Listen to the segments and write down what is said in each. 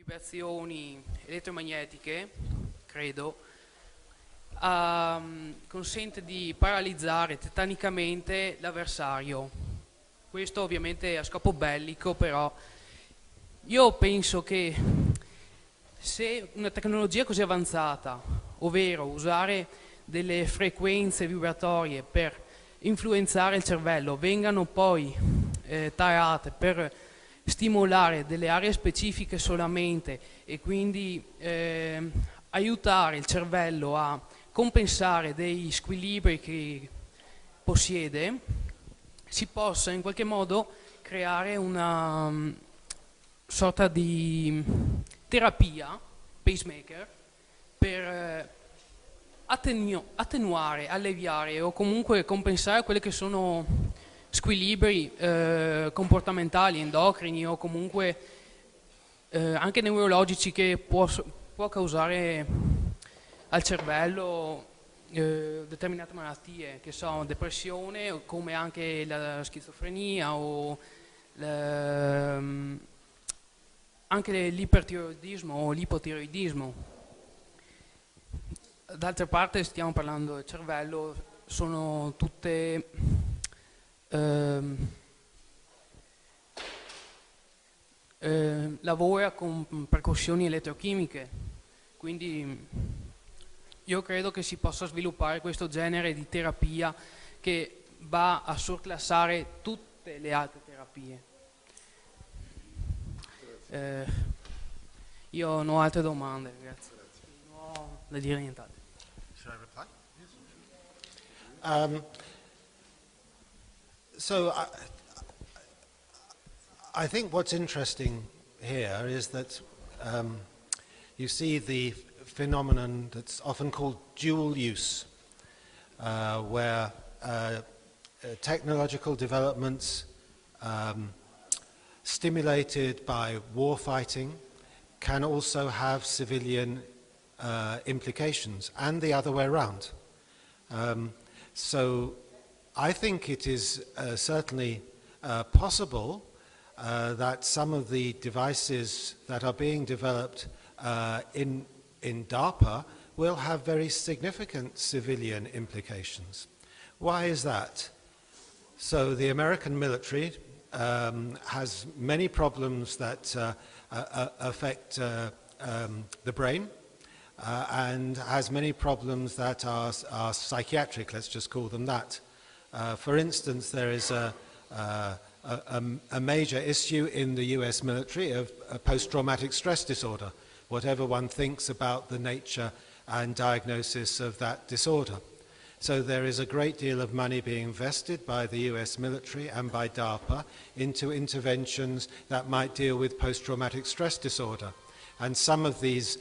vibrazioni elettromagnetiche, credo, consente di paralizzare tecnicamente l'avversario. Questo ovviamente a scopo bellico, però io penso che se una tecnologia così avanzata, ovvero usare delle frequenze vibratorie per influenzare il cervello, vengano poi tarate per stimolare delle aree specifiche solamente e quindi aiutare il cervello a compensare dei squilibri che possiede, si possa in qualche modo creare una sorta di terapia pacemaker per attenuare, alleviare o comunque compensare quelli che sono squilibri comportamentali, endocrini o comunque anche neurologici che può causare al cervello determinate malattie, che sono depressione, come anche la schizofrenia o anche l'ipertiroidismo o l'ipotiroidismo. D'altra parte stiamo parlando del cervello, sono tutte lavora con percussioni elettrochimiche, quindi io credo che si possa sviluppare questo genere di terapia che va a surclassare tutte le altre terapie. Io non ho altre domande, grazie. Non ho da dire nient'altro. Should I reply? So I think what's interesting here is that you see the phenomenon that's often called dual use, where technological developments stimulated by war fighting can also have civilian implications, and the other way around. So I think it is certainly possible that some of the devices that are being developed in DARPA will have very significant civilian implications. Why is that? So the American military has many problems that affect the brain, and has many problems that are psychiatric, let's just call them that. For instance, there is a major issue in the US military of post-traumatic stress disorder, whatever one thinks about the nature and diagnosis of that disorder. So there is a great deal of money being invested by the US military and by DARPA into interventions that might deal with post-traumatic stress disorder. And some of these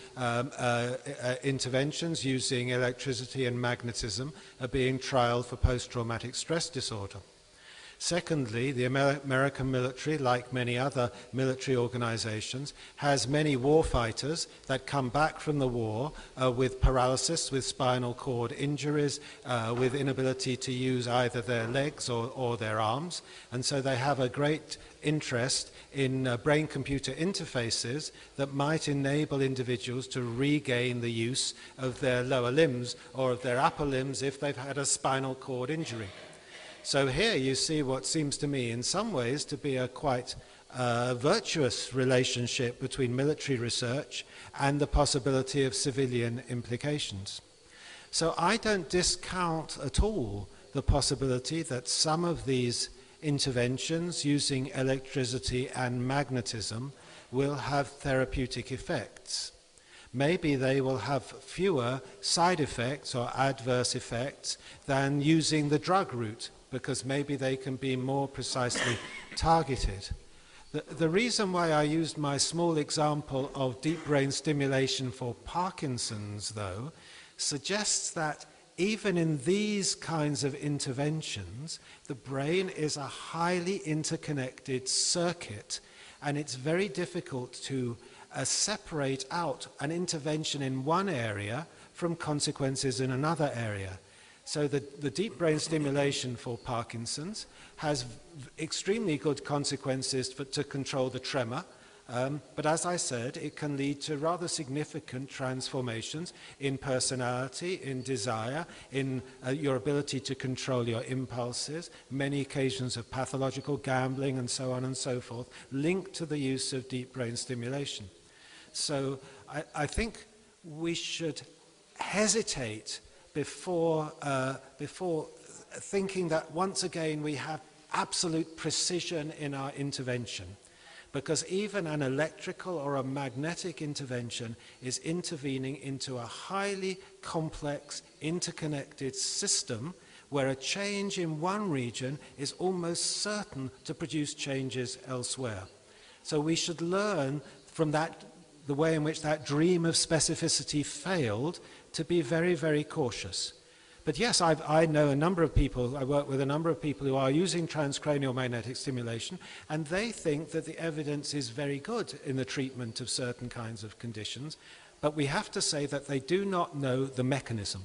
interventions using electricity and magnetism are being trialed for post-traumatic stress disorder. Secondly, the American military, like many other military organizations, has many war fighters that come back from the war with paralysis, with spinal cord injuries, with inability to use either their legs or their arms. And so they have a great interest in brain-computer interfaces that might enable individuals to regain the use of their lower limbs or of their upper limbs if they've had a spinal cord injury. So here you see what seems to me in some ways to be a quite virtuous relationship between military research and the possibility of civilian implications. So I don't discount at all the possibility that some of these interventions using electricity and magnetism will have therapeutic effects. Maybe they will have fewer side effects or adverse effects than using the drug route, because maybe they can be more precisely targeted. The reason why I used my small example of deep brain stimulation for Parkinson's, though, suggests that even in these kinds of interventions, the brain is a highly interconnected circuit, and it's very difficult to separate out an intervention in one area from consequences in another area. So the deep brain stimulation for Parkinson's has extremely good consequences to control the tremor But as I said, it can lead to rather significant transformations in personality, in desire, in your ability to control your impulses, many occasions of pathological gambling and so on and so forth, linked to the use of deep brain stimulation. So I think we should hesitate before thinking that once again we have absolute precision in our intervention. Because even an electrical or a magnetic intervention is intervening into a highly complex, interconnected system where a change in one region is almost certain to produce changes elsewhere. So we should learn from that, the way in which that dream of specificity failed, to be very, very cautious. But yes, I know a number of people, I work with a number of people who are using transcranial magnetic stimulation, and they think that the evidence is very good in the treatment of certain kinds of conditions, but we have to say that they do not know the mechanism.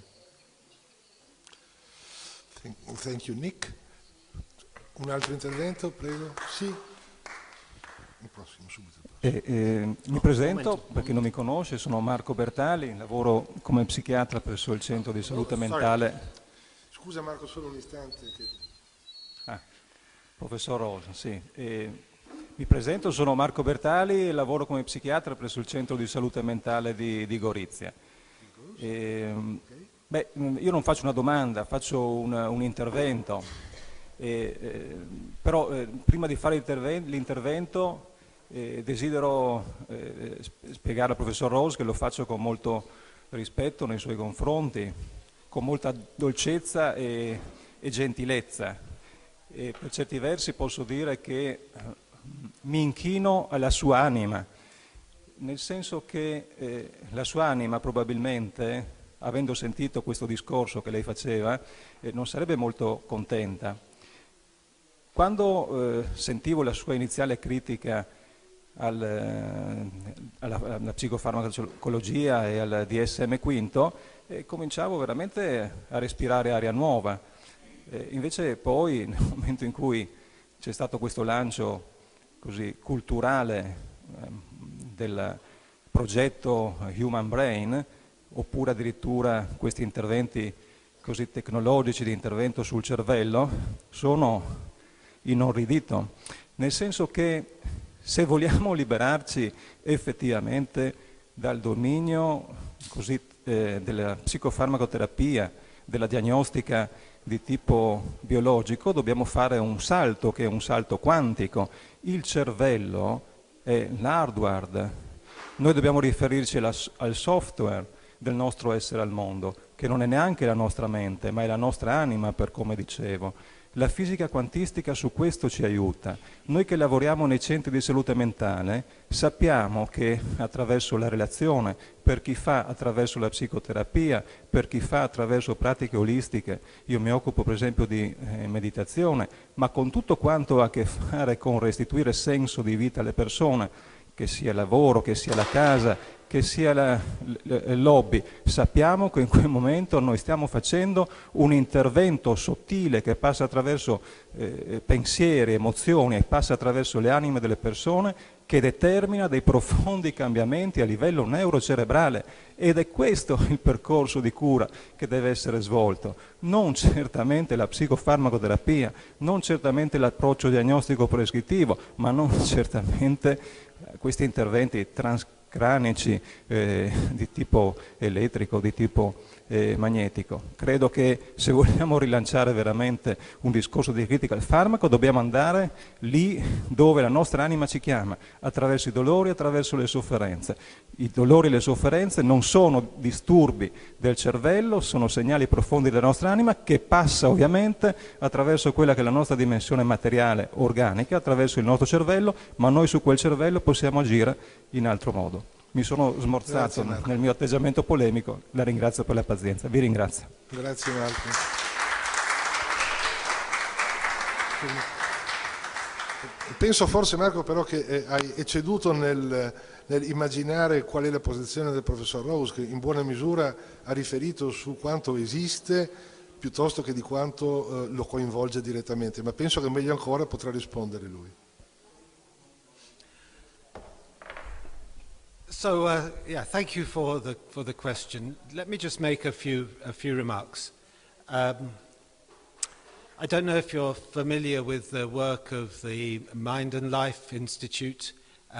Thank you, Nick. Un altro intervento, prego? Sì. Il prossimo, subito. Mi presento, per chi non mi conosce, sono Marco Bertali, lavoro come psichiatra presso il Centro di Salute Mentale. Scusa Marco, solo un istante. Professor Rose, sì. Mi presento, sono Marco Bertali e lavoro come psichiatra presso il Centro di Salute Mentale di Gorizia. Io non faccio una domanda, faccio un intervento, però prima di fare l'intervento desidero spiegare al professor Rose che lo faccio con molto rispetto nei suoi confronti, con molta dolcezza e gentilezza, e per certi versi posso dire che mi inchino alla sua anima, nel senso che la sua anima probabilmente, avendo sentito questo discorso che lei faceva, non sarebbe molto contenta. Quando sentivo la sua iniziale critica alla psicofarmacologia e al DSM-5, cominciavo veramente a respirare aria nuova. Invece poi, nel momento in cui c'è stato questo lancio così culturale del progetto Human Brain, oppure addirittura questi interventi così tecnologici di intervento sul cervello, sono inorridito, nel senso che se vogliamo liberarci effettivamente dal dominio così, della psicofarmacoterapia, della diagnostica di tipo biologico, dobbiamo fare un salto che è un salto quantico. Il cervello è l'hardware, noi dobbiamo riferirci al software del nostro essere al mondo, che non è neanche la nostra mente, ma è la nostra anima, per come dicevo. La fisica quantistica su questo ci aiuta. Noi che lavoriamo nei centri di salute mentale sappiamo che attraverso la relazione, per chi fa attraverso la psicoterapia, per chi fa attraverso pratiche olistiche, io mi occupo per esempio di meditazione, ma con tutto quanto ha a che fare con restituire senso di vita alle persone, che sia il lavoro, che sia la casa, che sia l'hobby, sappiamo che in quel momento noi stiamo facendo un intervento sottile che passa attraverso pensieri, emozioni e passa attraverso le anime delle persone, che determina dei profondi cambiamenti a livello neurocerebrale, ed è questo il percorso di cura che deve essere svolto, non certamente la psicofarmacoterapia, non certamente l'approccio diagnostico prescrittivo, ma non certamente questi interventi transcranici di tipo elettrico, di tipo magnetico. Credo che se vogliamo rilanciare veramente un discorso di critica al farmaco dobbiamo andare lì dove la nostra anima ci chiama, attraverso i dolori, attraverso le sofferenze. I dolori e le sofferenze non sono disturbi del cervello, sono segnali profondi della nostra anima, che passa ovviamente attraverso quella che è la nostra dimensione materiale organica, attraverso il nostro cervello, ma noi su quel cervello possiamo agire in altro modo. Mi sono smorzato nel mio atteggiamento polemico, la ringrazio per la pazienza, vi ringrazio. Grazie Marco. Penso forse Marco però che hai ecceduto nel immaginare qual è la posizione del professor Rose, che in buona misura ha riferito su quanto esiste piuttosto che di quanto lo coinvolge direttamente, ma penso che meglio ancora potrà rispondere lui. So, yeah, thank you for the question. Let me just make a few remarks. I don't know if you're familiar with the work of the Mind and Life Institute,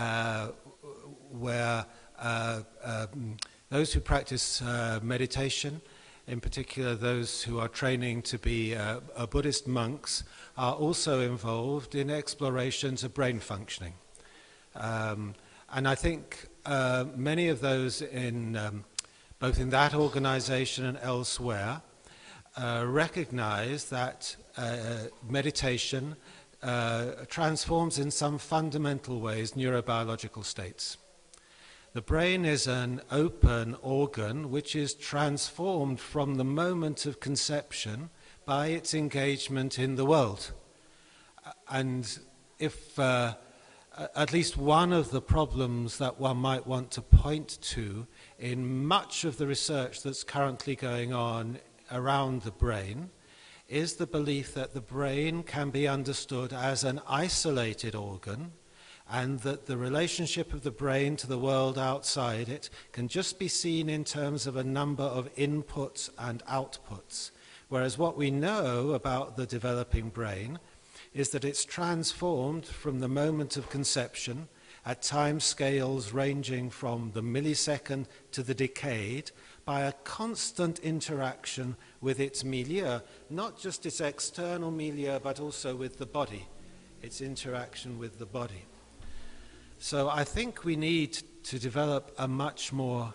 where those who practice meditation, in particular those who are training to be Buddhist monks, are also involved in explorations of brain functioning. And I think many of those both in that organization and elsewhere recognize that meditation transforms in some fundamental ways neurobiological states. The brain is an open organ which is transformed from the moment of conception by its engagement in the world. And if at least one of the problems that one might want to point to in much of the research that's currently going on around the brain is the belief that the brain can be understood as an isolated organ, and that the relationship of the brain to the world outside it can just be seen in terms of a number of inputs and outputs. Whereas what we know about the developing brain is that it's transformed from the moment of conception at time scales ranging from the millisecond to the decade by a constant interaction with its milieu, not just its external milieu, but also with the body, its interaction with the body. So I think we need to develop a much more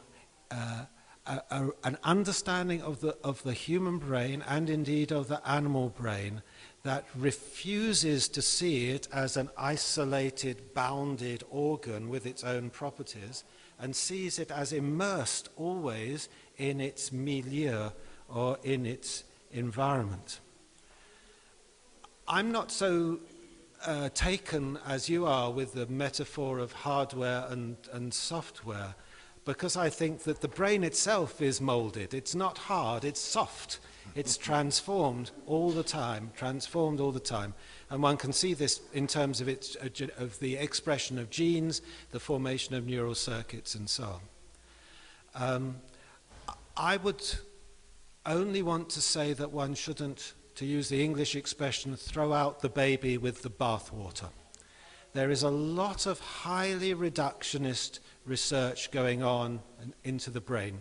an understanding of the human brain, and indeed of the animal brain, that refuses to see it as an isolated, bounded organ with its own properties, and sees it as immersed always in its milieu or in its environment. I'm not so taken as you are with the metaphor of hardware and software, because I think that the brain itself is molded. It's not hard, it's soft. It's transformed all the time, And one can see this in terms of the expression of genes, the formation of neural circuits, and so on. I would only want to say that one shouldn't, to use the English expression, throw out the baby with the bathwater. There is a lot of highly reductionist research going on into the brain.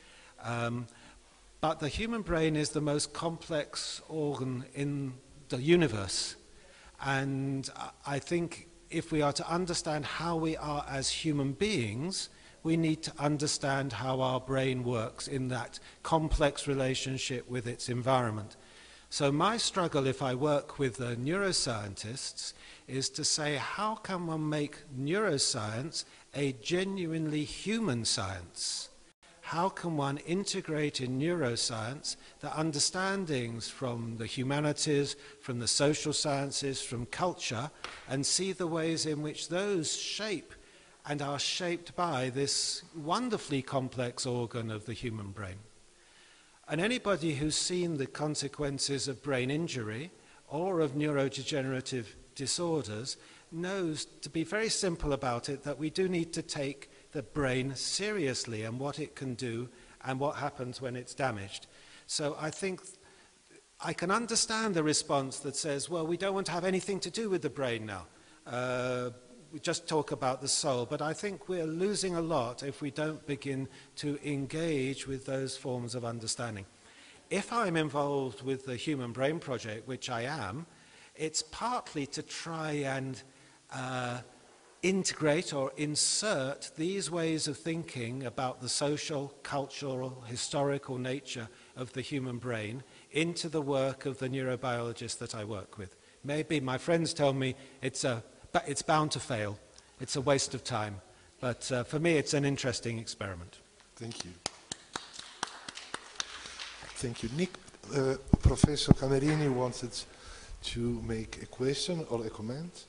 But the human brain is the most complex organ in the universe. And I think if we are to understand how we are as human beings, we need to understand how our brain works in that complex relationship with its environment. So my struggle, if I work with neuroscientists, is to say, how can one make neuroscience a genuinely human science? How can one integrate in neuroscience the understandings from the humanities, from the social sciences, from culture, and see the ways in which those shape and are shaped by this wonderfully complex organ of the human brain? And anybody who's seen the consequences of brain injury or of neurodegenerative disorders knows, to be very simple about it, that we do need to take the brain seriously and what it can do and what happens when it's damaged. So I think I can understand the response that says, well, we don't want to have anything to do with the brain now. We just talk about the soul. But I think we're losing a lot if we don't begin to engage with those forms of understanding. If I'm involved with the Human Brain Project, which I am, it's partly to try and integrate or insert these ways of thinking about the social, cultural, historical nature of the human brain into the work of the neurobiologists that I work with. Maybe my friends tell me it's bound to fail, it's a waste of time, but for me it's an interesting experiment. Thank you. Thank you. Nick, Professor Camerini wanted to make a question or a comment.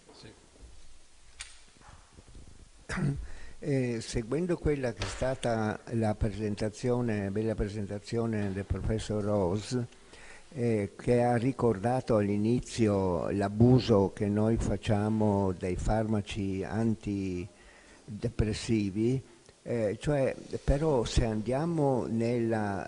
Seguendo quella che è stata la presentazione, bella presentazione del professor Rose, che ha ricordato all'inizio l'abuso che noi facciamo dei farmaci antidepressivi, Però se andiamo nella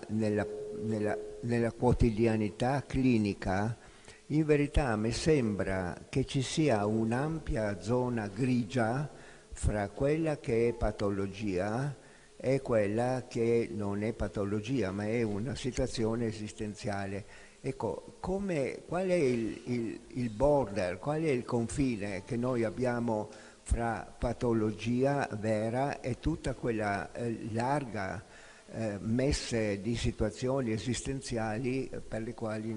quotidianità clinica, in verità mi sembra che ci sia un'ampia zona grigia fra quella che è patologia e quella che non è patologia, ma è una situazione esistenziale. Ecco, qual è il border, qual è il confine che noi abbiamo fra patologia vera e tutta quella larga messe di situazioni esistenziali per le quali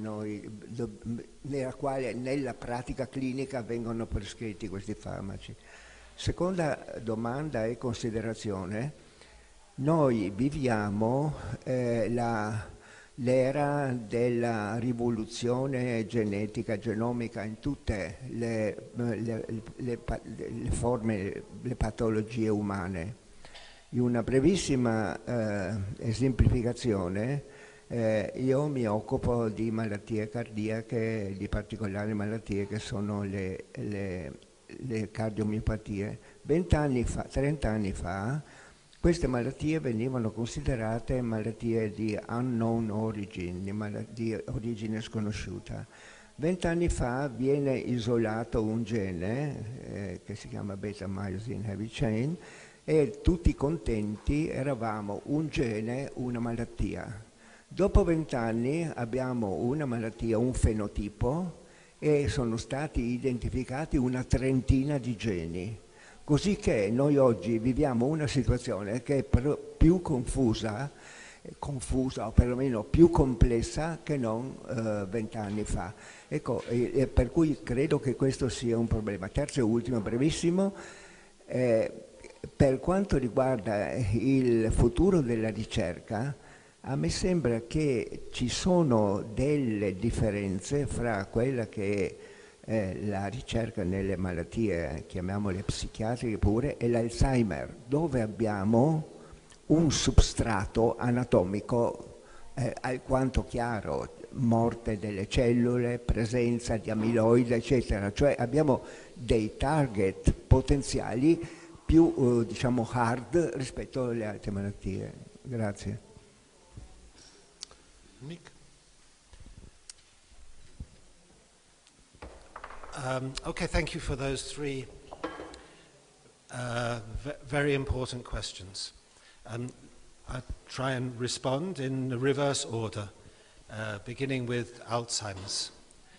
nella pratica clinica vengono prescritti questi farmaci. Seconda domanda e considerazione: noi viviamo l'era della rivoluzione genetica, genomica in tutte le forme, le patologie umane. In una brevissima esemplificazione, io mi occupo di malattie cardiache, di particolari malattie che sono le cardiomiopatie. 30 anni fa queste malattie venivano considerate malattie di unknown origin, di origine sconosciuta. 20 anni fa viene isolato un gene che si chiama beta-myosin heavy chain e tutti contenti, eravamo un gene, una malattia. Dopo 20 anni abbiamo una malattia, un fenotipo, e sono stati identificati una trentina di geni. Così che noi oggi viviamo una situazione che è più confusa o perlomeno più complessa che non 20 anni fa. Ecco, per cui credo che questo sia un problema. Terzo e ultimo, brevissimo, per quanto riguarda il futuro della ricerca, a me sembra che ci sono delle differenze fra quella che è la ricerca nelle malattie, chiamiamole psichiatriche pure, e l'Alzheimer, dove abbiamo un substrato anatomico alquanto chiaro, morte delle cellule, presenza di amiloide, eccetera. Cioè abbiamo dei target potenziali più, diciamo, hard rispetto alle altre malattie. Grazie. Nick? Okay, thank you for those three very important questions. I'll try and respond in the reverse order, beginning with Alzheimer's.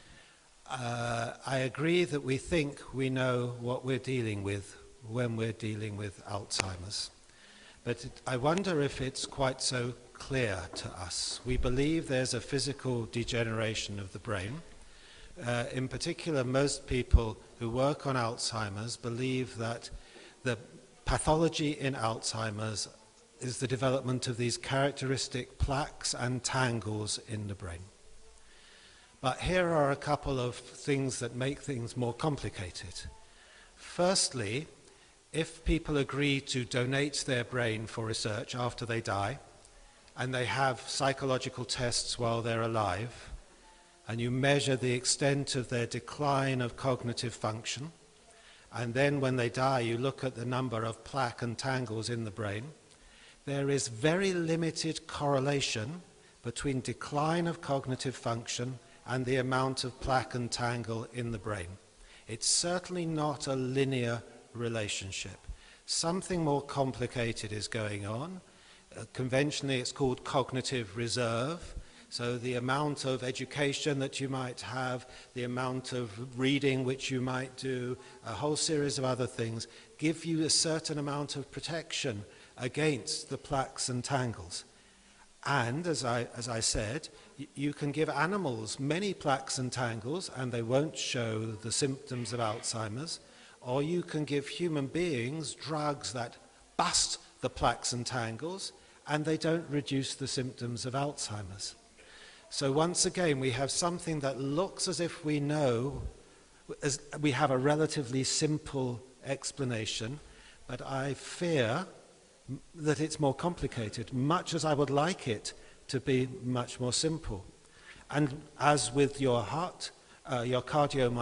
I agree that we think we know what we're dealing with when we're dealing with Alzheimer's. But I wonder if it's quite so clear to us. We believe there's a physical degeneration of the brain. In particular, most people who work on Alzheimer's believe that the pathology in Alzheimer's is the development of these characteristic plaques and tangles in the brain. But here are a couple of things that make things more complicated. Firstly, if people agree to donate their brain for research after they die, and they have psychological tests while they're alive, and you measure the extent of their decline of cognitive function, and then when they die you look at the number of plaque and tangles in the brain, there is very limited correlation between decline of cognitive function and the amount of plaque and tangle in the brain. It's certainly not a linear relationship. Something more complicated is going on. Conventionally it's called cognitive reserve. So the amount of education that you might have, the amount of reading which you might do, a whole series of other things, give you a certain amount of protection against the plaques and tangles. And as I said, you can give animals many plaques and tangles and they won't show the symptoms of Alzheimer's, or you can give human beings drugs that bust the plaques and tangles and they don't reduce the symptoms of Alzheimer's. So once again, we have something that looks as if we know, as we have a relatively simple explanation, but I fear that it's more complicated, much as I would like it to be much more simple. And as with your heart, your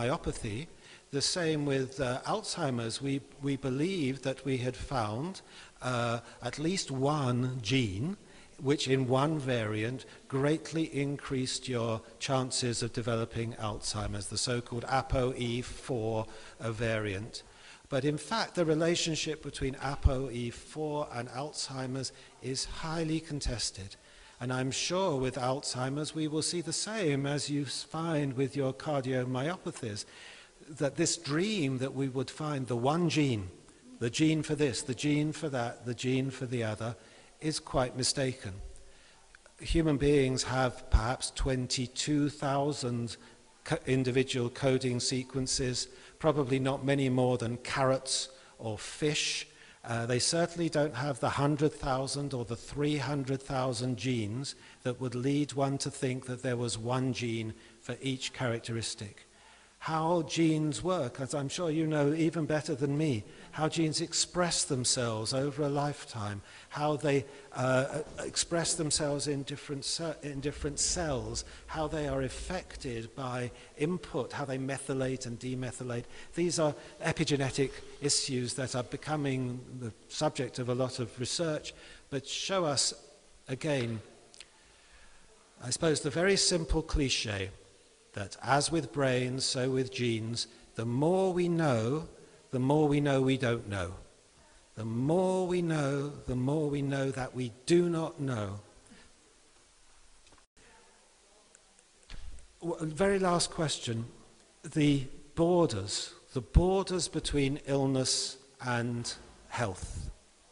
cardiomyopathy, the same with Alzheimer's, we believed that we had found at least one gene which in one variant greatly increased your chances of developing Alzheimer's, the so-called ApoE4 variant. But in fact, the relationship between ApoE4 and Alzheimer's is highly contested. And I'm sure with Alzheimer's we will see the same as you find with your cardiomyopathies, that this dream that we would find the one gene, the gene for this, the gene for that, the gene for the other, is quite mistaken. Human beings have perhaps 22,000 individual coding sequences, probably not many more than carrots or fish. They certainly don't have the 100,000 or the 300,000 genes that would lead one to think that there was one gene for each characteristic. How genes work, as I'm sure you know even better than me, how genes express themselves over a lifetime, how they express themselves in different cells, how they are affected by input, how they methylate and demethylate. These are epigenetic issues that are becoming the subject of a lot of research, but show us, again, I suppose the very simple cliche that as with brains, so with genes, the more we know we don't know. The more we know that we do not know. Very last question, the borders between illness and health.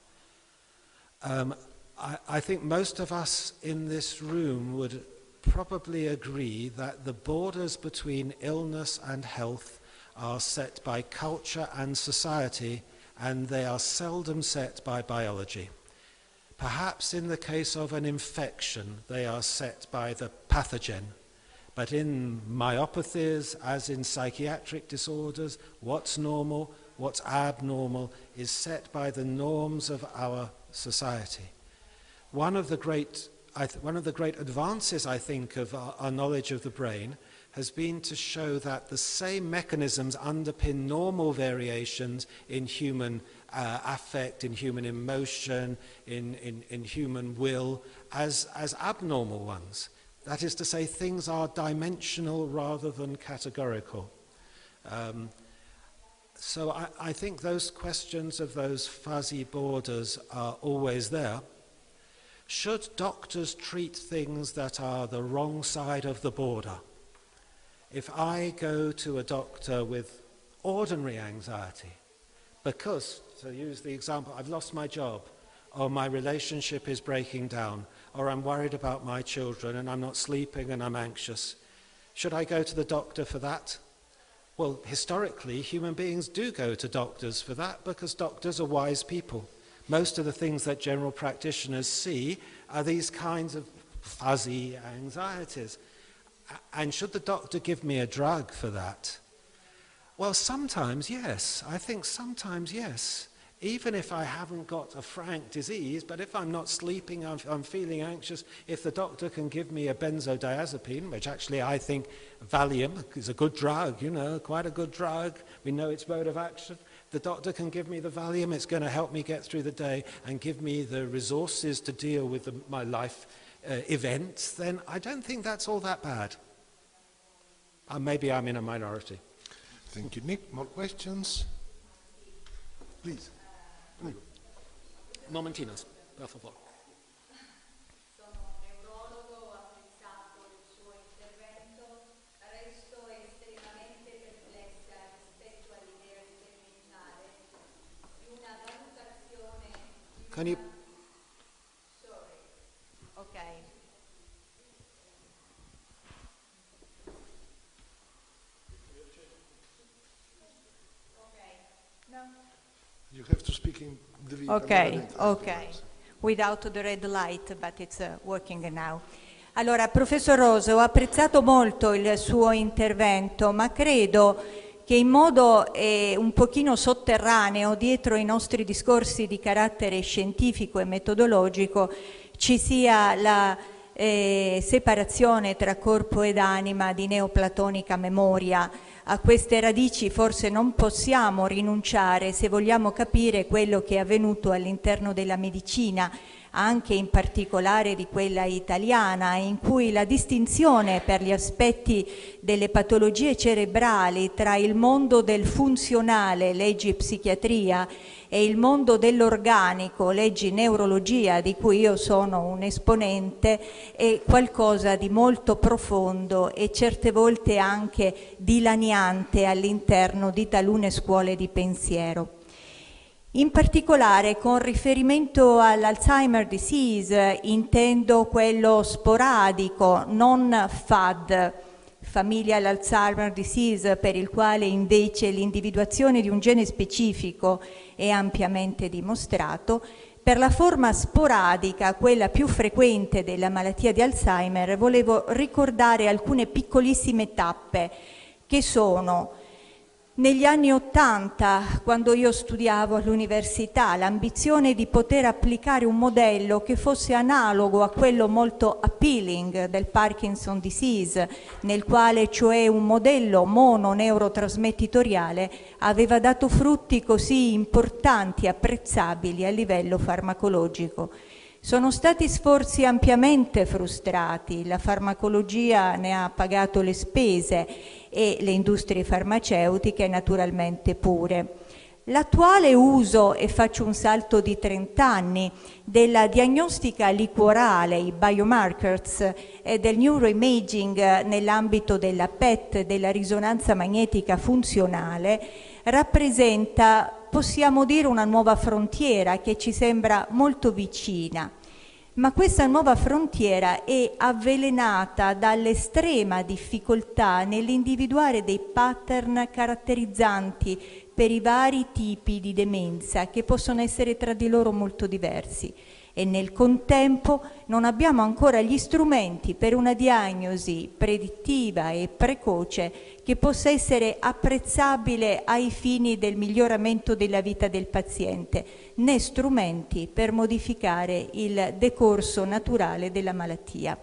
I think most of us in this room would probably agree that the borders between illness and health are set by culture and society, and they are seldom set by biology. Perhaps in the case of an infection, they are set by the pathogen. But in myopathies, as in psychiatric disorders, what's normal, what's abnormal is set by the norms of our society. One of the great advances, I think, of our knowledge of the brain has been to show that the same mechanisms underpin normal variations in human affect, in human emotion, in human will, as abnormal ones. That is to say, things are dimensional rather than categorical. So I think those questions of those fuzzy borders are always there. Should doctors treat things that are the wrong side of the border? If I go to a doctor with ordinary anxiety, because, to use the example, I've lost my job, or my relationship is breaking down, or I'm worried about my children and I'm not sleeping and I'm anxious, should I go to the doctor for that? Well, historically, human beings do go to doctors for that because doctors are wise people. Most of the things that general practitioners see are these kinds of fuzzy anxieties. And should the doctor give me a drug for that? Well, sometimes yes. I think sometimes yes. Even if I haven't got a frank disease, but if I'm not sleeping, I'm feeling anxious, if the doctor can give me a benzodiazepine, which actually I think Valium is a good drug, you know, quite a good drug. We know its mode of action. The doctor can give me the Valium, it's going to help me get through the day and give me the resources to deal with my life events, then I don't think that's all that bad. Maybe I'm in a minority. Thank you, Nick. More questions? Please. Momentinas, per favore. Can you... Okay. No. You have to speak in the video. Okay. Without the red light, but it's working now. Allora, professor Rose, ho apprezzato molto il suo intervento, ma credo che in modo un pochino sotterraneo, dietro i nostri discorsi di carattere scientifico e metodologico, ci sia separazione tra corpo ed anima di neoplatonica memoria. A queste radici forse non possiamo rinunciare se vogliamo capire quello che è avvenuto all'interno della medicina, anche in particolare di quella italiana, in cui la distinzione per gli aspetti delle patologie cerebrali tra il mondo del funzionale, leggi psichiatria, e il mondo dell'organico, leggi neurologia, di cui io sono un esponente, è qualcosa di molto profondo e certe volte anche dilaniante all'interno di talune scuole di pensiero. In particolare, con riferimento all'Alzheimer disease, intendo quello sporadico, non FAD, familial Alzheimer disease, per il quale invece l'individuazione di un gene specifico è ampiamente dimostrato. Per la forma sporadica, quella più frequente della malattia di Alzheimer, volevo ricordare alcune piccolissime tappe che sono: negli anni '80, quando io studiavo all'università, l'ambizione di poter applicare un modello che fosse analogo a quello molto appealing del Parkinson disease, nel quale cioè un modello mononeurotrasmettitoriale aveva dato frutti così importanti e apprezzabili a livello farmacologico. Sono stati sforzi ampiamente frustrati, la farmacologia ne ha pagato le spese e le industrie farmaceutiche naturalmente pure. L'attuale uso, e faccio un salto di 30 anni, della diagnostica liquorale, i biomarkers, e del neuroimaging nell'ambito della PET, della risonanza magnetica funzionale, rappresenta, possiamo dire, una nuova frontiera che ci sembra molto vicina. Ma questa nuova frontiera è avvelenata dall'estrema difficoltà nell'individuare dei pattern caratterizzanti per i vari tipi di demenza, che possono essere tra di loro molto diversi, e nel contempo non abbiamo ancora gli strumenti per una diagnosi predittiva e precoce che possa essere apprezzabile ai fini del miglioramento della vita del paziente, né strumenti per modificare il decorso naturale della malattia.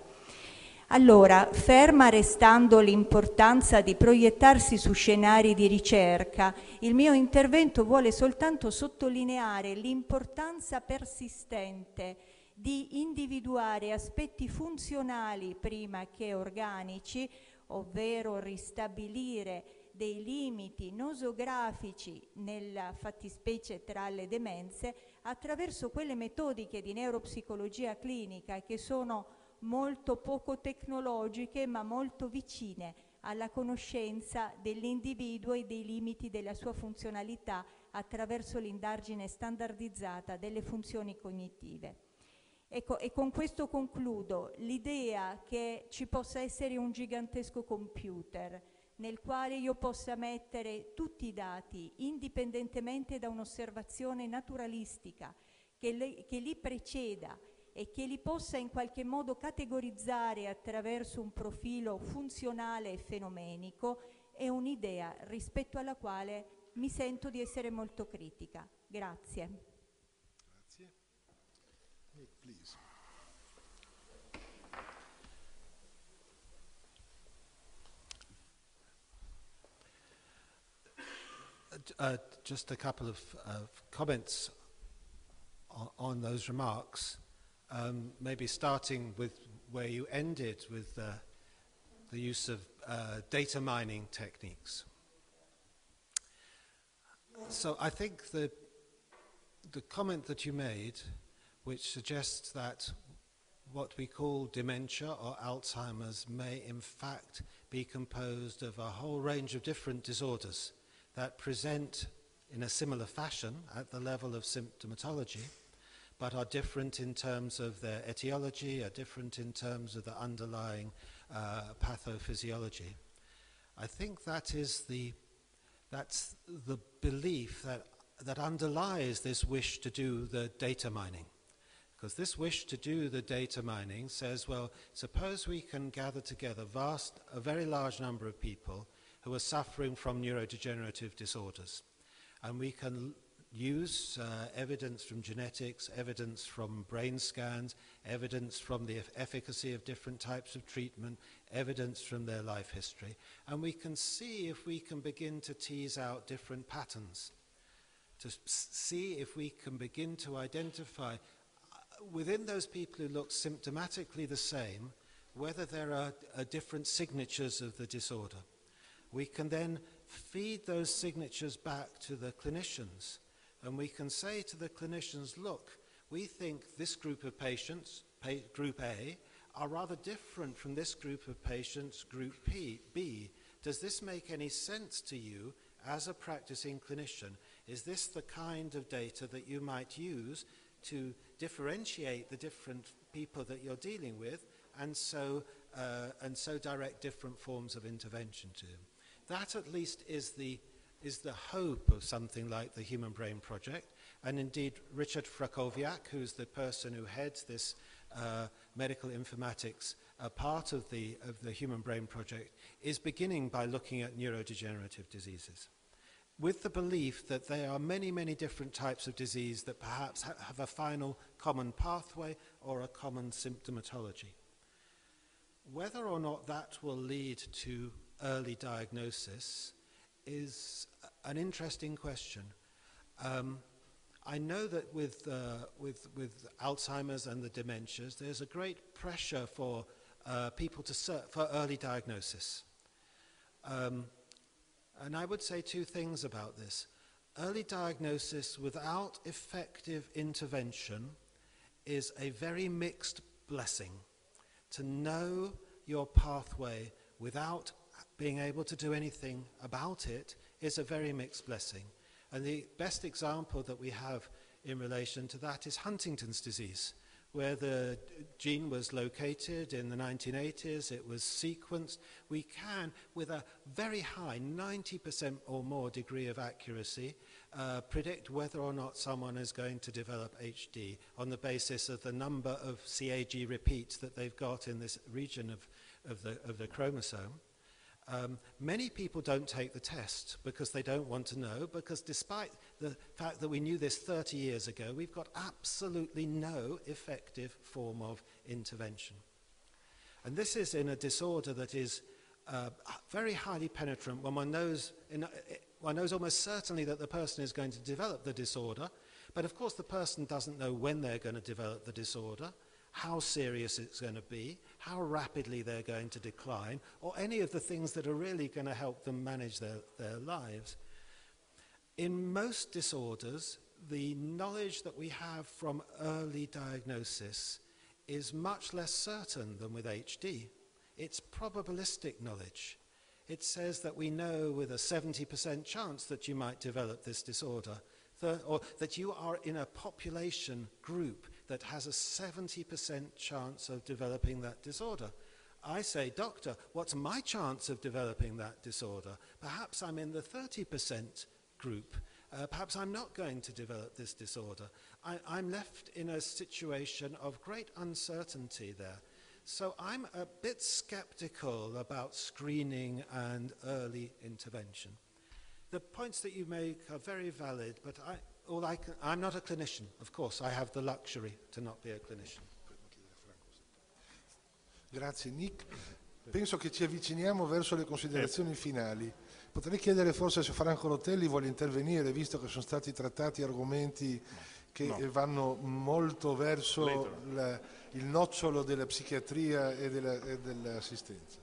Allora, ferma restando l'importanza di proiettarsi su scenari di ricerca, il mio intervento vuole soltanto sottolineare l'importanza persistente di individuare aspetti funzionali prima che organici, ovvero ristabilire dei limiti nosografici nella fattispecie tra le demenze attraverso quelle metodiche di neuropsicologia clinica che sono molto poco tecnologiche ma molto vicine alla conoscenza dell'individuo e dei limiti della sua funzionalità attraverso l'indagine standardizzata delle funzioni cognitive. Ecco, e con questo concludo. L'idea che ci possa essere un gigantesco computer nel quale io possa mettere tutti i dati indipendentemente da un'osservazione naturalistica che li preceda e che li possa in qualche modo categorizzare attraverso un profilo funzionale e fenomenico, è un'idea rispetto alla quale mi sento di essere molto critica. Grazie. Grazie. Please. Just a couple of comments on those remarks. Maybe starting with where you ended with the use of data mining techniques. So I think the comment that you made, which suggests that what we call dementia or Alzheimer's may in fact be composed of a whole range of different disorders that present in a similar fashion at the level of symptomatology, but are different in terms of their etiology, are different in terms of the underlying pathophysiology. I think that's the belief that underlies this wish to do the data mining. Because this wish to do the data mining says, well, suppose we can gather together a very large number of people who are suffering from neurodegenerative disorders, and we can use evidence from genetics, evidence from brain scans, evidence from the efficacy of different types of treatment, evidence from their life history. And we can see if we can begin to tease out different patterns, to see if we can begin to identify within those people who look symptomatically the same, whether there are different signatures of the disorder. We can then feed those signatures back to the clinicians, and we can say to the clinicians, look, we think this group of patients, group A, are rather different from this group of patients, group B. Does this make any sense to you as a practicing clinician? Is this the kind of data that you might use to differentiate the different people that you're dealing with, and so direct different forms of intervention to them? That at least is the hope of something like the Human Brain Project. And indeed, Richard Frakowiak, who's the person who heads this medical informatics part of the Human Brain Project, is beginning by looking at neurodegenerative diseases, with the belief that there are many, many different types of disease that perhaps have a final common pathway or a common symptomatology. Whether or not that will lead to early diagnosis is an interesting question. I know that with Alzheimer's and the dementias, there's a great pressure for people to search for early diagnosis. And I would say two things about this. Early diagnosis without effective intervention is a very mixed blessing. To know your pathway without being able to do anything about it is a very mixed blessing. And the best example that we have in relation to that is Huntington's disease, where the gene was located in the 1980s, it was sequenced. We can, with a very high, 90% or more degree of accuracy, predict whether or not someone is going to develop HD on the basis of the number of CAG repeats that they've got in this region of the chromosome. Many people don't take the test because they don't want to know, because despite the fact that we knew this 30 years ago, we've got absolutely no effective form of intervention. And this is in a disorder that is very highly penetrant when one knows almost certainly that the person is going to develop the disorder, but of course the person doesn't know when they're going to develop the disorder, how serious it's going to be, how rapidly they're going to decline, or any of the things that are really going to help them manage their lives. In most disorders, the knowledge that we have from early diagnosis is much less certain than with HD. It's probabilistic knowledge. It says that we know with a 70% chance that you might develop this disorder, or that you are in a population group that has a 70% chance of developing that disorder. I say, doctor, what's my chance of developing that disorder? Perhaps I'm in the 30% group. Perhaps I'm not going to develop this disorder. I'm left in a situation of great uncertainty there. So I'm a bit skeptical about screening and early intervention. The points that you make are very valid, but I'm not a clinician. Of course, I have the luxury to not be a clinician. Grazie Nick. Penso che ci avviciniamo verso le considerazioni finali. Potrei chiedere forse se Franco Rotelli vuole intervenire, visto che sono stati trattati argomenti che vanno molto verso il nocciolo della psichiatria e dell'assistenza.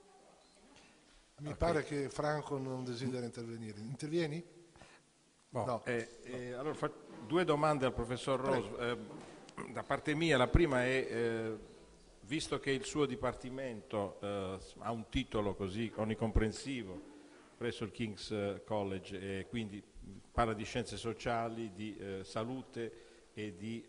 Mi pare che Franco non desidera intervenire. Intervieni? No. Allora, due domande al professor Rose. Da parte mia, la prima è, visto che il suo dipartimento ha un titolo così onnicomprensivo presso il King's College e quindi parla di scienze sociali, di salute e di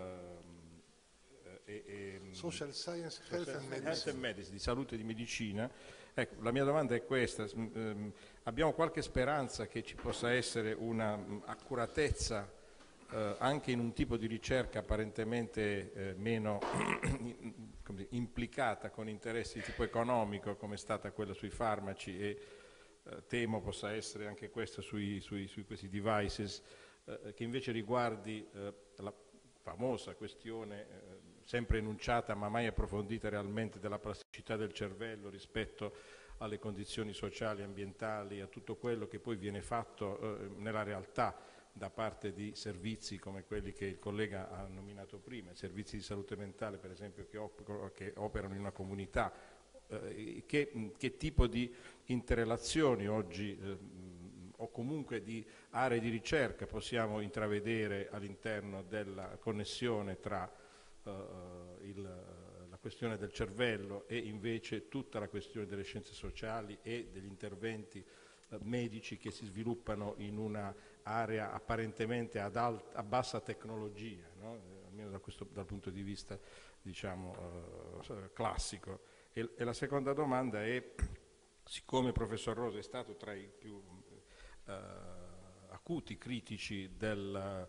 Social Science, Health and Medicine, di salute e di medicina. Ecco, la mia domanda è questa: abbiamo qualche speranza che ci possa essere una accuratezza anche in un tipo di ricerca apparentemente meno implicata con interessi di tipo economico, come è stata quella sui farmaci, e temo possa essere anche questo su questi devices, che invece riguardi la famosa questione sempre enunciata ma mai approfondita realmente della plasticità del cervello rispetto alle condizioni sociali, ambientali, a tutto quello che poi viene fatto nella realtà da parte di servizi come quelli che il collega ha nominato prima, servizi di salute mentale per esempio che operano in una comunità, che tipo di interrelazioni oggi o comunque di aree di ricerca possiamo intravedere all'interno della connessione tra la questione del cervello e invece tutta la questione delle scienze sociali e degli interventi medici che si sviluppano in un'area apparentemente a bassa tecnologia, no? Almeno dal punto di vista diciamo, classico. E la seconda domanda è, siccome il professor Rosa è stato tra i più acuti critici del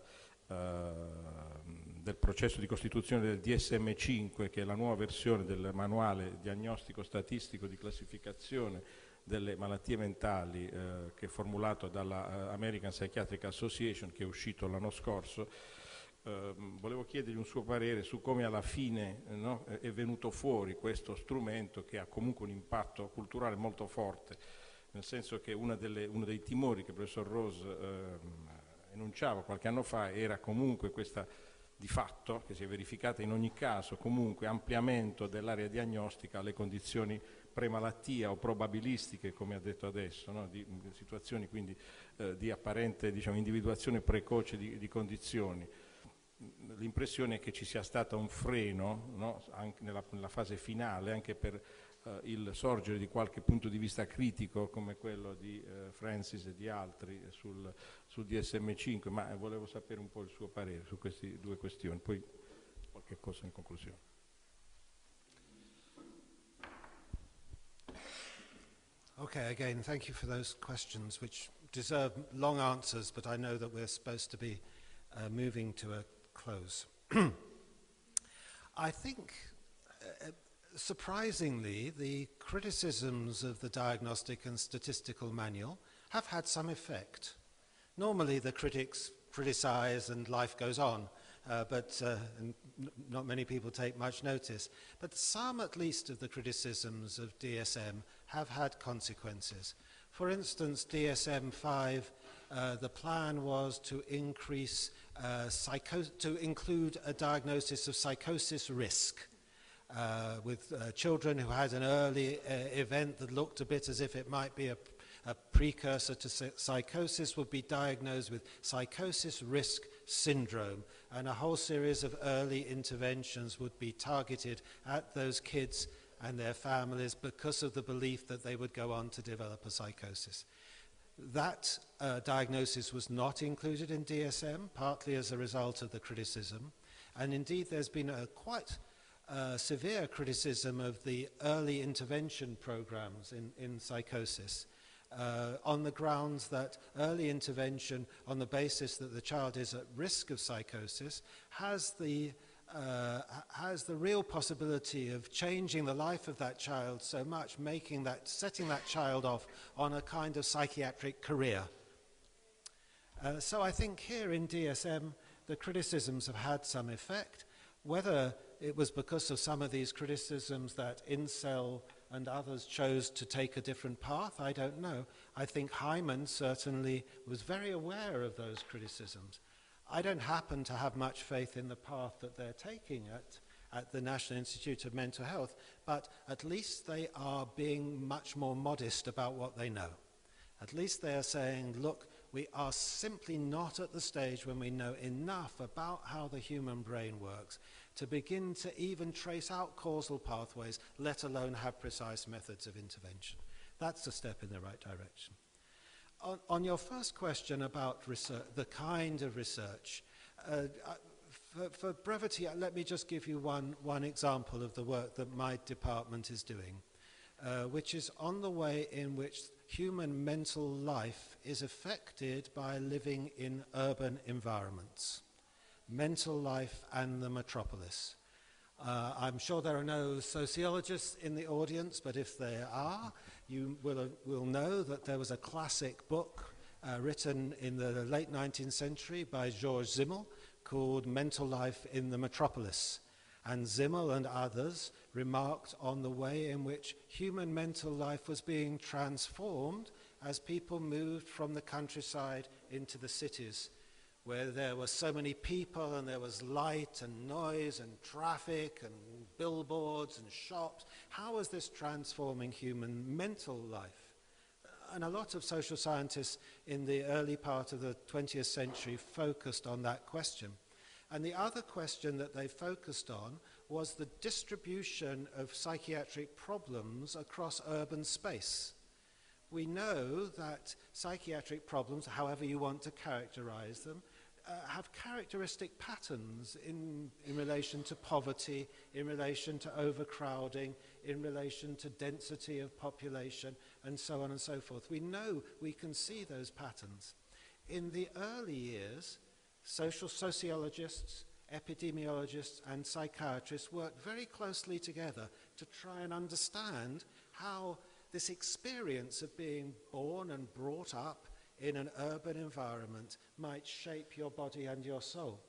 processo di costituzione del DSM-5, che è la nuova versione del manuale diagnostico statistico di classificazione delle malattie mentali che è formulato dalla American Psychiatric Association, che è uscito l'anno scorso, volevo chiedergli un suo parere su come alla fine è venuto fuori questo strumento che ha comunque un impatto culturale molto forte, nel senso che uno dei timori che il professor Rose enunciava qualche anno fa era comunque questa di fatto, che si è verificata in ogni caso, comunque ampliamento dell'area diagnostica alle condizioni premalattia o probabilistiche, come ha detto adesso, no? di situazioni quindi di apparente individuazione precoce di condizioni. L'impressione è che ci sia stato un freno, no? Anche nella fase finale, anche per il sorgere di qualche punto di vista critico come quello di Francis e di altri sul DSM-5, ma volevo sapere un po' il suo parere su queste due questioni, poi qualche cosa in conclusione. Okay, again, thank you for those questions, which deserve long answers, but I know that we're supposed to be moving to a close. I think, surprisingly, the criticisms of the Diagnostic and Statistical Manual have had some effect. Normally the critics criticize and life goes on, but not many people take much notice. But some, at least, of the criticisms of DSM have had consequences. For instance, DSM-5, the plan was to increase, to include a diagnosis of psychosis risk with children who had an early event that looked a bit as if it might be a precursor to psychosis would be diagnosed with psychosis risk syndrome, and a whole series of early interventions would be targeted at those kids and their families because of the belief that they would go on to develop a psychosis. That diagnosis was not included in DSM, partly as a result of the criticism, and indeed there's been a quite severe criticism of the early intervention programs in psychosis, on the grounds that early intervention on the basis that the child is at risk of psychosis has the real possibility of changing the life of that child so much, setting that child off on a kind of psychiatric career. So I think here in DSM the criticisms have had some effect. Whether it was because of some of these criticisms that Incel and others chose to take a different path, I don't know. I think Hyman certainly was very aware of those criticisms. I don't happen to have much faith in the path that they're taking at the National Institute of Mental Health, but at least they are being much more modest about what they know. At least they are saying, look, we are simply not at the stage when we know enough about how the human brain works to begin to even trace out causal pathways, let alone have precise methods of intervention. That's a step in the right direction. On your first question about research, the kind of research, for brevity, let me just give you one example of the work that my department is doing, which is on the way in which human mental life is affected by living in urban environments. Mental life and the metropolis. I'm sure there are no sociologists in the audience, but if there are, you will know that there was a classic book written in the late 19th century by Georges Simmel called Mental Life in the Metropolis. And Simmel and others remarked on the way in which human mental life was being transformed as people moved from the countryside into the cities, where there were so many people and there was light and noise and traffic and billboards and shops. How was this transforming human mental life? And a lot of social scientists in the early part of the 20th century focused on that question. And the other question that they focused on was the distribution of psychiatric problems across urban space. We know that psychiatric problems, however you want to characterize them, have characteristic patterns in relation to poverty, in relation to overcrowding, in relation to density of population, and so on and so forth. We know we can see those patterns. In the early years, social sociologists, epidemiologists, and psychiatrists worked very closely together to try and understand how this experience of being born and brought up in an urban environment might shape your body and your soul.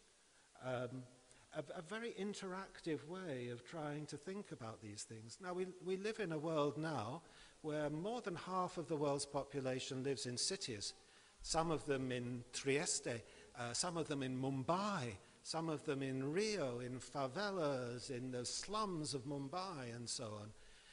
A very interactive way of trying to think about these things. Now, we live in a world now where more than half of the world's population lives in cities, some of them in Trieste, some of them in Mumbai, some of them in Rio, in favelas, in the slums of Mumbai, and so on.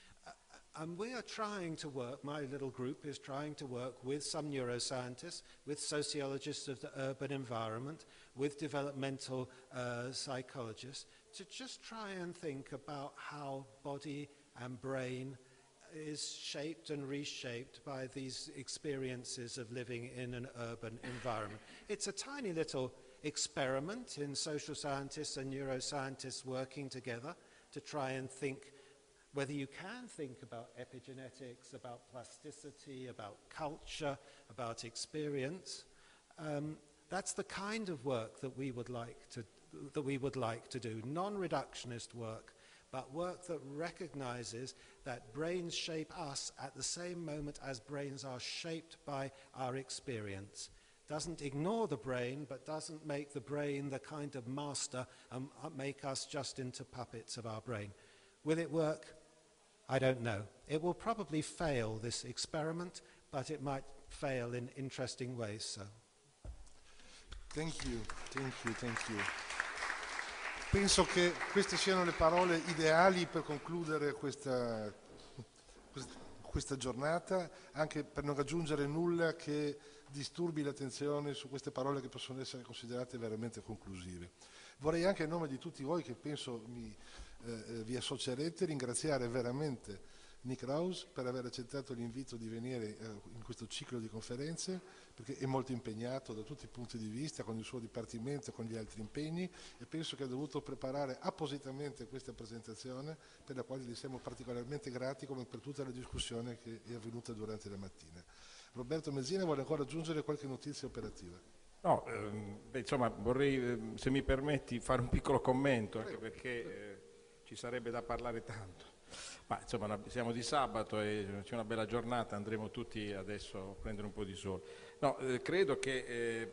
And we are trying to work, my little group is trying to work with some neuroscientists, with sociologists of the urban environment, with developmental psychologists, to just try and think about how body and brain is shaped and reshaped by these experiences of living in an urban environment. It's a tiny little experiment in social scientists and neuroscientists working together to try and think whether you can think about epigenetics, about plasticity, about culture, about experience. That's the kind of work that we would like to do, non-reductionist work, but work that recognizes that brains shape us at the same moment as brains are shaped by our experience. Doesn't ignore the brain, but doesn't make the brain the kind of master and make us just into puppets of our brain. Will it work? I don't know. It will probably fail, this experiment, but it might fail in interesting ways. So. Thank you. Penso che queste siano le parole ideali per concludere questa giornata, anche per non aggiungere nulla che disturbi l'attenzione su queste parole che possono essere considerate veramente conclusive. Vorrei anche a nome di tutti voi, che penso vi associerete, ringraziare veramente Nick Rose per aver accettato l'invito di venire in questo ciclo di conferenze, perché è molto impegnato da tutti i punti di vista, con il suo dipartimento e con gli altri impegni, e penso che ha dovuto preparare appositamente questa presentazione, per la quale gli siamo particolarmente grati, come per tutta la discussione che è avvenuta durante la mattina. Roberto Mezzina vuole ancora aggiungere qualche notizia operativa. No, insomma vorrei, se mi permetti, fare un piccolo commento, anche perché ci sarebbe da parlare tanto. Ma insomma siamo di sabato e c'è una bella giornata, andremo tutti adesso a prendere un po' di sole. No, credo che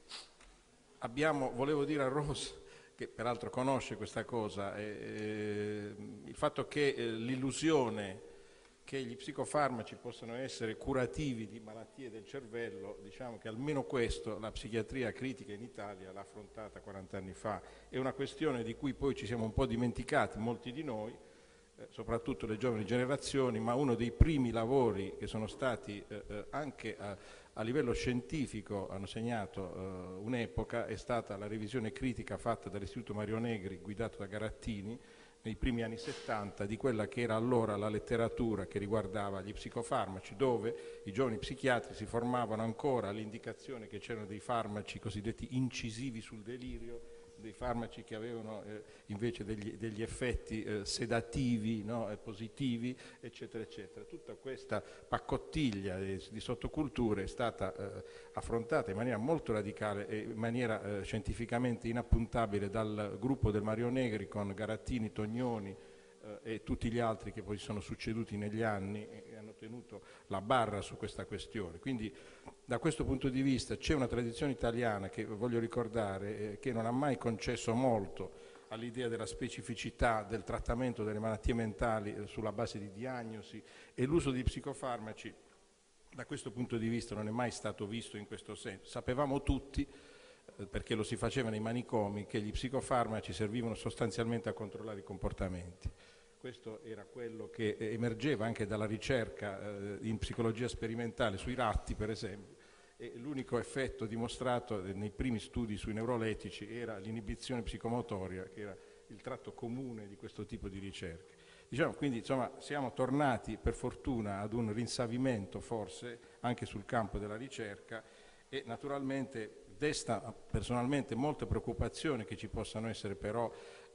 volevo dire a Rose, che peraltro conosce questa cosa, il fatto che l'illusione che gli psicofarmaci possano essere curativi di malattie del cervello, diciamo che almeno questo la psichiatria critica in Italia l'ha affrontata 40 anni fa. È una questione di cui poi ci siamo un po' dimenticati, molti di noi, soprattutto le giovani generazioni, ma uno dei primi lavori che sono stati anche a livello scientifico, hanno segnato un'epoca, è stata la revisione critica fatta dall'Istituto Mario Negri, guidato da Garattini, nei primi anni 70, di quella che era allora la letteratura che riguardava gli psicofarmaci, dove i giovani psichiatri si formavano ancora all'indicazione che c'erano dei farmaci cosiddetti incisivi sul delirio, dei farmaci che avevano invece degli effetti sedativi, no, positivi, eccetera, eccetera. Tutta questa paccottiglia di sottoculture è stata affrontata in maniera molto radicale e in maniera scientificamente inappuntabile dal gruppo del Mario Negri, con Garattini, Tognoni e tutti gli altri che poi sono succeduti negli anni e hanno tenuto la barra su questa questione. Quindi da questo punto di vista c'è una tradizione italiana che voglio ricordare, che non ha mai concesso molto all'idea della specificità del trattamento delle malattie mentali sulla base di diagnosi, e l'uso di psicofarmaci da questo punto di vista non è mai stato visto in questo senso. Sapevamo tutti, perché lo si faceva nei manicomi, che gli psicofarmaci servivano sostanzialmente a controllare i comportamenti. Questo era quello che emergeva anche dalla ricerca in psicologia sperimentale sui ratti, per esempio, e l'unico effetto dimostrato nei primi studi sui neuroletici era l'inibizione psicomotoria, che era il tratto comune di questo tipo di ricerche. Diciamo, quindi insomma, siamo tornati per fortuna ad un rinsavimento forse anche sul campo della ricerca, e naturalmente desta personalmente molte preoccupazioni che ci possano essere però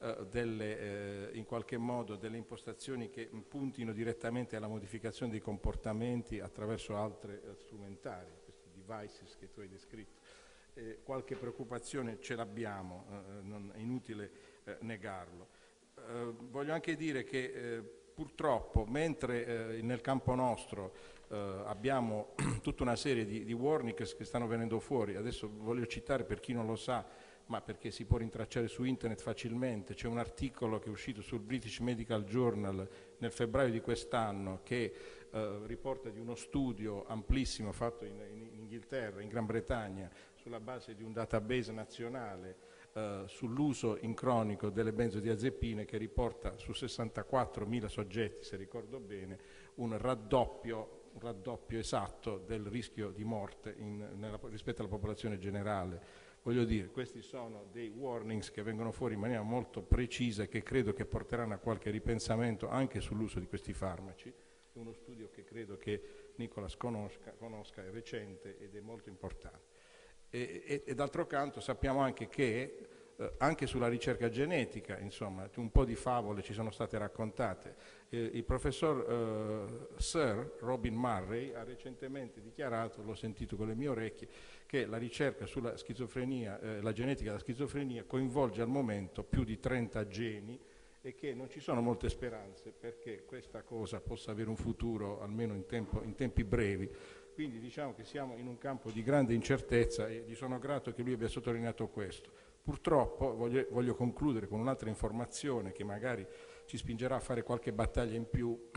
in qualche modo delle impostazioni che puntino direttamente alla modificazione dei comportamenti attraverso altre strumentali, questi devices che tu hai descritto. Qualche preoccupazione ce l'abbiamo, non è inutile negarlo. Voglio anche dire che purtroppo, mentre nel campo nostro abbiamo tutta una serie di warnings che stanno venendo fuori, adesso voglio citare per chi non lo sa, ma perché si può rintracciare su internet facilmente, c'è un articolo che è uscito sul British Medical Journal nel febbraio di quest'anno che riporta di uno studio amplissimo fatto in Inghilterra, in Gran Bretagna, sulla base di un database nazionale sull'uso in cronico delle benzodiazepine, che riporta su 64.000 soggetti, se ricordo bene, un raddoppio esatto del rischio di morte rispetto alla popolazione generale. Voglio dire, questi sono dei warnings che vengono fuori in maniera molto precisa e che credo che porteranno a qualche ripensamento anche sull'uso di questi farmaci. È uno studio che credo che Nicolas conosca, è recente ed è molto importante. E d'altro canto sappiamo anche che anche sulla ricerca genetica, insomma, un po' di favole ci sono state raccontate. Il professor Sir Robin Murray ha recentemente dichiarato, l'ho sentito con le mie orecchie, che la ricerca sulla schizofrenia, la genetica della schizofrenia coinvolge al momento più di 30 geni e che non ci sono molte speranze perché questa cosa possa avere un futuro almeno in tempi brevi. Quindi diciamo che siamo in un campo di grande incertezza e gli sono grato che lui abbia sottolineato questo. Purtroppo voglio concludere con un'altra informazione che magari ci spingerà a fare qualche battaglia in più.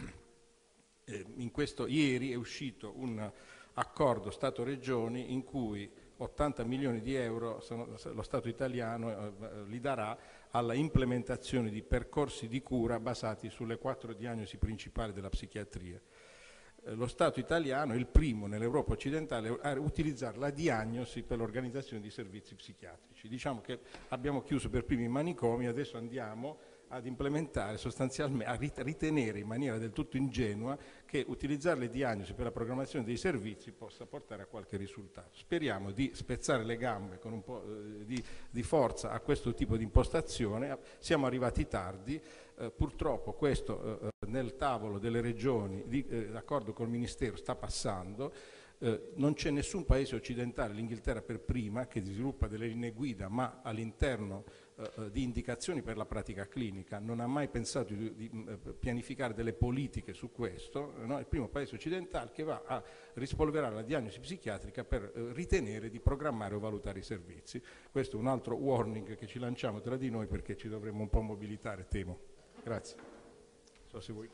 Ieri è uscito un accordo Stato-Regioni in cui 80 milioni di euro lo Stato italiano li darà alla implementazione di percorsi di cura basati sulle 4 diagnosi principali della psichiatria. Lo Stato italiano è il primo nell'Europa occidentale a utilizzare la diagnosi per l'organizzazione di servizi psichiatrici. Diciamo che abbiamo chiuso per primi i manicomi, adesso andiamo ad implementare sostanzialmente, a ritenere in maniera del tutto ingenua che utilizzare le diagnosi per la programmazione dei servizi possa portare a qualche risultato. Speriamo di spezzare le gambe con un po' di forza a questo tipo di impostazione. Siamo arrivati tardi, purtroppo questo nel tavolo delle regioni, d'accordo col Ministero, sta passando. Non c'è nessun paese occidentale, l'Inghilterra per prima, che sviluppa delle linee guida, ma all'interno di indicazioni per la pratica clinica, non ha mai pensato di pianificare delle politiche su questo, no? È il primo paese occidentale che va a rispolverare la diagnosi psichiatrica per ritenere di programmare o valutare i servizi. Questo è un altro warning che ci lanciamo tra di noi perché ci dovremmo un po' mobilitare, temo. Grazie. Non so se vuoi.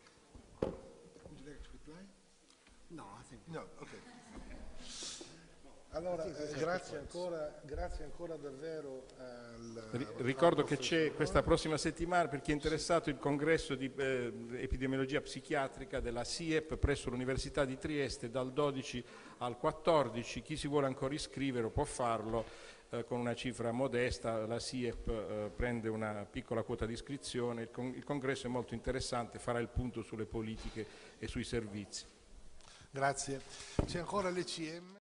No, ok. Allora, grazie ancora davvero Ricordo che c'è questa prossima settimana, per chi è interessato, il congresso di epidemiologia psichiatrica della SIEP presso l'Università di Trieste dal 12 al 14. Chi si vuole ancora iscrivere può farlo con una cifra modesta. La SIEP prende una piccola quota di iscrizione. Il congresso è molto interessante, farà il punto sulle politiche e sui servizi. Grazie. C'è ancora l'ECM.